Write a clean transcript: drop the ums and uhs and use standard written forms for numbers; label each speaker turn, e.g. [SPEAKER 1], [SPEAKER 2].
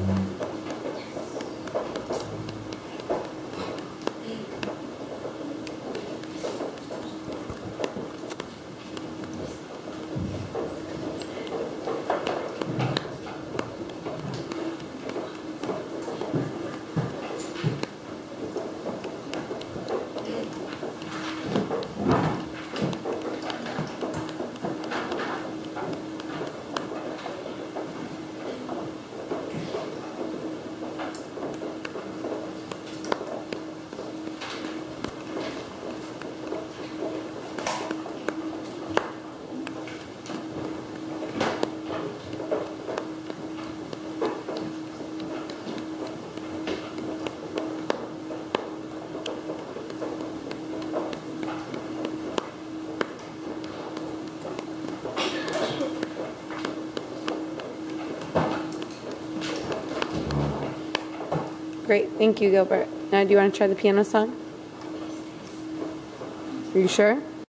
[SPEAKER 1] Great, thank you, Gilbert. Now, do you want to try the piano song? Are you sure?